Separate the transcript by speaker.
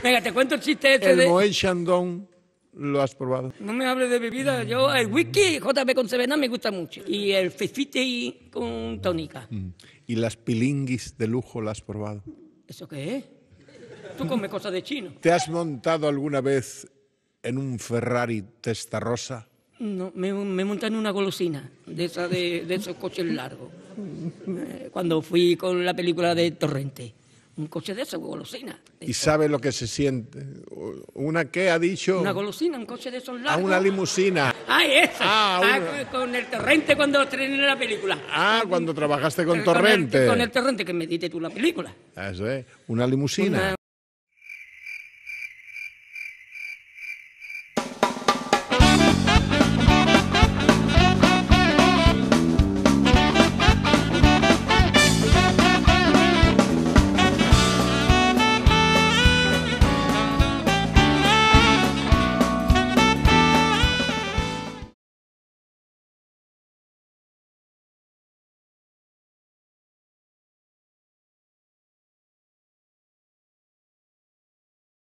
Speaker 1: Venga, te cuento el chiste este
Speaker 2: El Moet Chandon, ¿lo has probado?
Speaker 1: No me hables de bebida, yo el whisky JB con Sevena me gusta mucho. Y el Fifty con tónica.
Speaker 2: ¿Y las pilinguis de lujo, las has probado?
Speaker 1: ¿Eso qué es? Tú comes cosas de chino.
Speaker 2: ¿Te has montado alguna vez en un Ferrari Testarossa?
Speaker 1: No, me monté en una golosina, de esos coches largos. Cuando fui con la película de Torrente. Un coche de esos, golosina.
Speaker 2: ¿Y sabe lo que se siente? ¿Una qué ha dicho?
Speaker 1: Una golosina, un coche de esos
Speaker 2: A
Speaker 1: largos.
Speaker 2: una limusina.
Speaker 1: ¡Ah, eso! Con el Torrente cuando estrené la película.
Speaker 2: Cuando trabajaste con Torrente.
Speaker 1: Con el Torrente, que me diste tú la película.
Speaker 2: Eso es, una limusina.